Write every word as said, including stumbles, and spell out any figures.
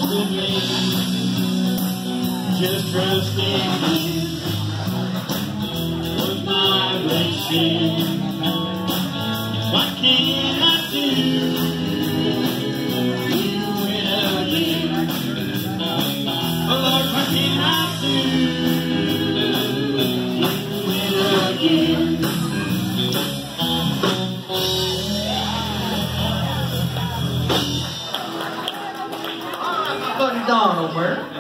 with me. Just trusting you was my blessing. What can I do? You will again. Oh Lord, what can I do? You will again. Buddy Don over.